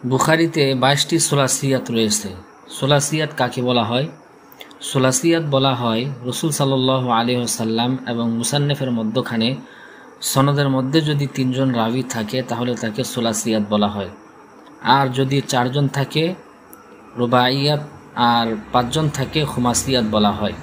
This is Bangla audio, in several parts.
বুখারীতে 22টি সুলাসিয়াত রয়েছে। সুলাসিয়াত কাকে বলা হয়? সুলাসিয়াত বলা হয় রাসূল সাল্লাল্লাহু আলাইহি ওয়াসাল্লাম এবং মুসান্নিফের মধ্যখানে সনদের মধ্যে যদি 3 জন রাবি থাকে তাহলে তাকে সুলাসিয়াত বলা হয়। আর যদি 4 জন থাকে রুবাইয়াত, আর 5 জন থাকে খুমাসিয়াত বলা হয়।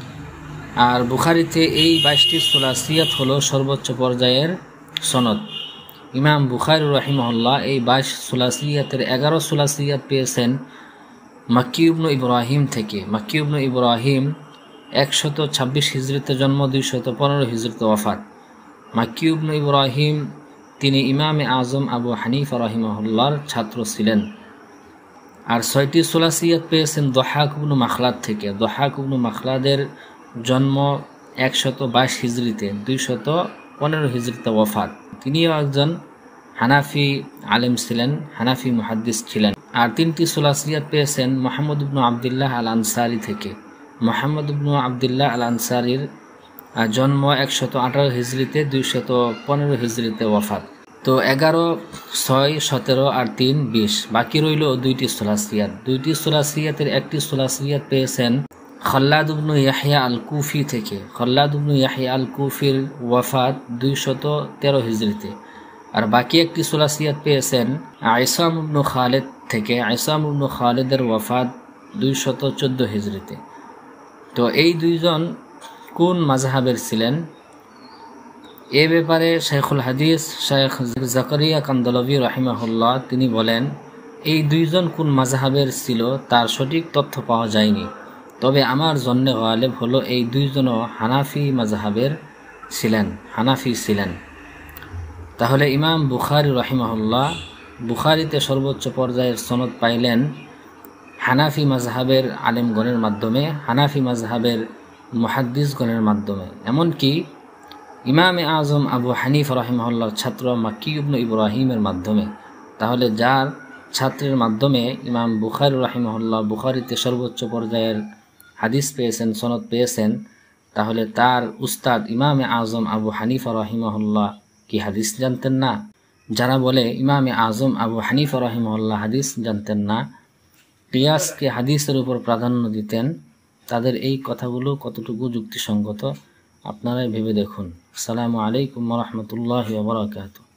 আর বুখারীতে এই 22টি সুলাসিয়াত হলো সর্বোচ্চ পর্যায়ের সনদ। ইমাম বুখারী রাহিমাহুল্লাহ এই 22 সুলাসিয়াতের 11 সুলাসিয়াত পেয়েছেন মাক্কি ইবনে ইব্রাহিম থেকে। মাক্কি ইবনে ইব্রাহিম 126 হিজরিতে জন্ম, 215 হিজরিতে ওয়াফাত। মাক্কি ইবনে ইব্রাহিম তিনি ইমামে আজম আবু হানিফা রাহিমাহুল্লাহর ছাত্র ছিলেন। আর 6টি সুলাসিয়াত পেয়েছেন দহাক ইবনে মাখলাদ থেকে। দহাক ইবনে মাখলাদের জন্ম 122 হিজরিতে, 215 হিজরিতে ওয়াফাত। তিনিও একজন হানাফি আলেম ছিলেন, হানাফি মুহাদ্দিস ছিলেন। আর 3টি সুলাসিয়াত পেয়েছেন মুহাম্মদ ইবনে আবদুল্লাহ আল আনসারি থেকে। মুহাম্মদ ইবনে আবদুল্লাহ আল আনসারির জন্ম 118 হিজরিতে, 215 হিজরিতে ওয়াফাত। তো 11, 6, 17 আর 3, 20। বাকি রইল 2টি সুলাসিয়াত। 2টি সুলাসিয়াতের একটি সুলাসিয়াত পেয়েছেন খাল্লাদ ইবনে ইয়াহইয়া আল কুফি থেকে। খাল্লাদ ইবনে ইয়াহইয়া আল কুফির ওয়াফাত 213 হিজরিতে। আর বাকি একটি সুলাসিয়াত পেয়েছেন আইসাম ইবনে খালিদ থেকে। আইসাম ইবনে খালিদের ওয়াফাত 214 হিজরিতে। তো এই দুইজন কোন মাযহাবের ছিলেন? এ ব্যাপারে শেখুল হাদিস শেখ জাকারিয়া কান্দলভী রাহিমাহুল্লাহ তিনি বলেন, এই দুইজন কোন মাযহাবের ছিল তার সঠিক তথ্য পাওয়া যায়নি, তবে আমার জন্যে গালেব হলো এই দুইজনও হানাফি মাযহাবের ছিলেন, হানাফি ছিলেন। তাহলে ইমাম বুখারী রাহিমাহুল্লাহ বুখারীতে সর্বোচ্চ পর্যায়ের সনদ পাইলেন হানাফি মাযহাবের আলেমগণের মাধ্যমে, হানাফি মাযহাবের মুহাদ্দিসগণের মাধ্যমে। এমনকি ইমামে আজম আবু হানিফা রাহিমাহুল্লাহর ছাত্র মাক্কি ইবনে ইব্রাহিমের মাধ্যমে। তাহলে যার ছাত্রের মাধ্যমে ইমাম বুখারী রাহিমাহুল্লাহ বুখারীতে সর্বোচ্চ পর্যায়ের হাদিস পেয়েছেন, সনদ পেয়েছেন, তাহলে তার উস্তাদ ইমামে আজম আবু হানিফা রাহিমাহুল্লাহ কি হাদিস জানতেন না? যারা বলে ইমামে আজম আবু হানিফা রাহিমাহুল্লাহ হাদিস জানতেন না, কিয়াসকে হাদিসের উপর প্রাধান্য দিতেন, তাদের এই কথাগুলো কতটুকু যুক্তিসঙ্গত আপনারাই ভেবে দেখুন। আসসালামু আলাইকুম ওয়া রাহমাতুল্লাহি ওয়া বারাকাতুহু।